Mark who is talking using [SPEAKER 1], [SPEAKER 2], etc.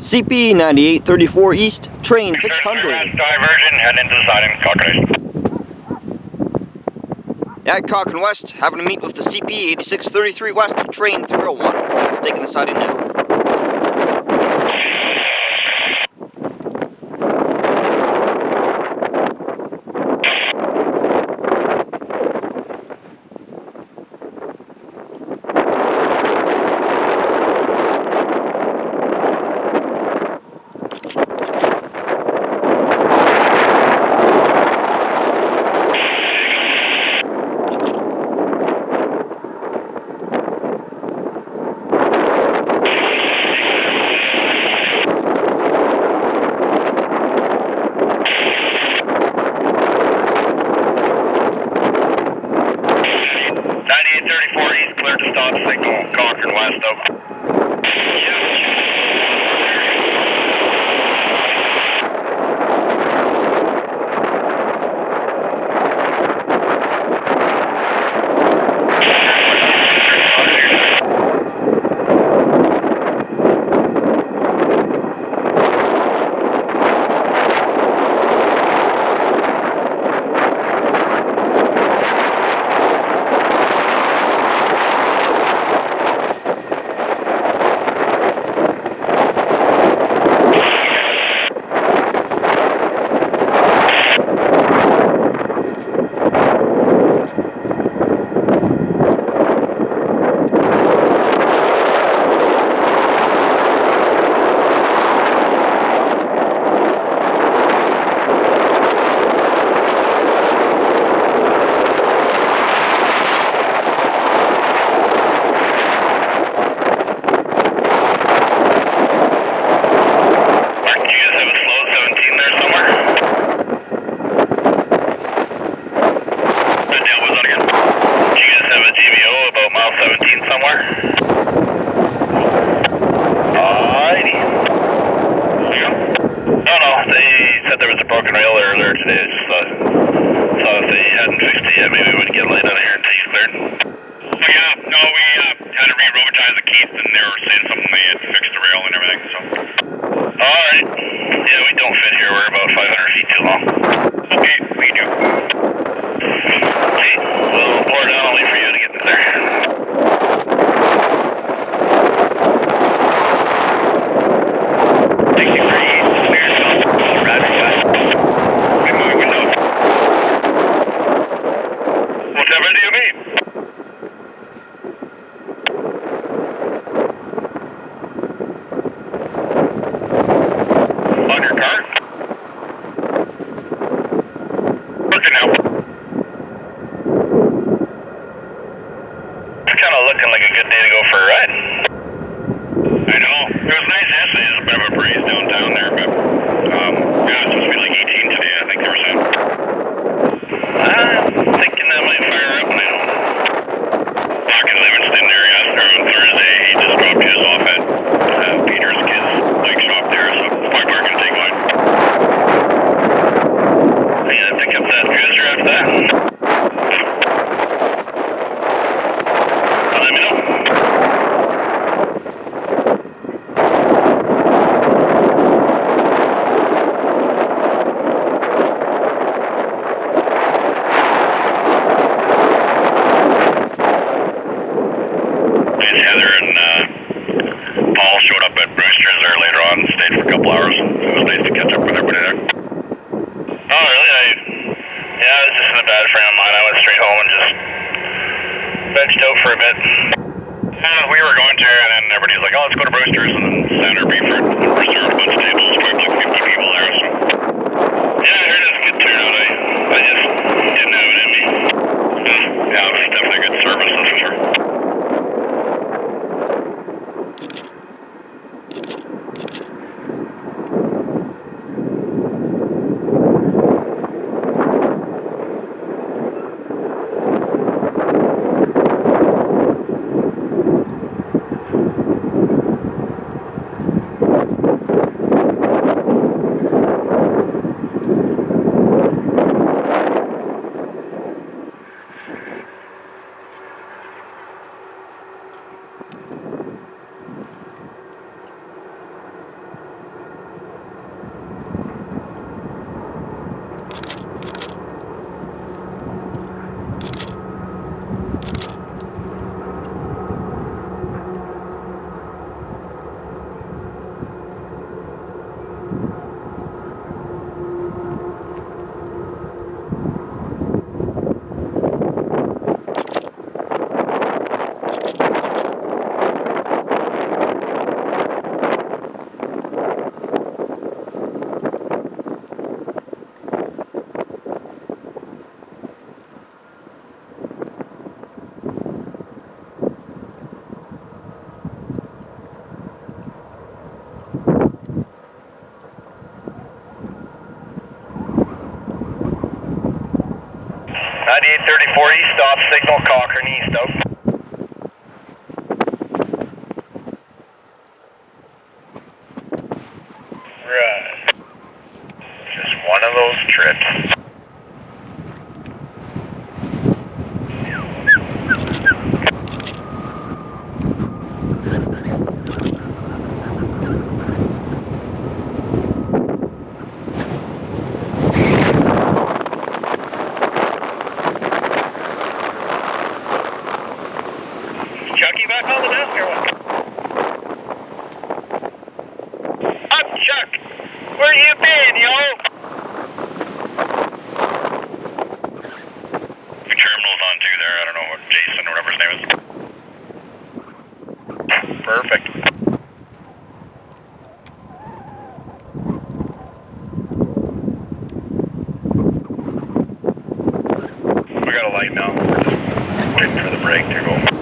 [SPEAKER 1] CP 9834 East, train 600.
[SPEAKER 2] Diversion, head into the siding, Cochrane.
[SPEAKER 1] At Cochrane West, having to meet with the CP 8633 West, train 301. That's taking the siding now.
[SPEAKER 2] Clear to stop signal, Cochrane West, over. 9834 east, stop signal, Cochrane east, out. Right. Just one of those trips. Chucky back on the desk or what? Up, Chuck! Where you been, yo? Your terminal's on too there. I don't know what Jason or whatever his name is. Perfect. We got a light now. We're just waiting for the brake to go.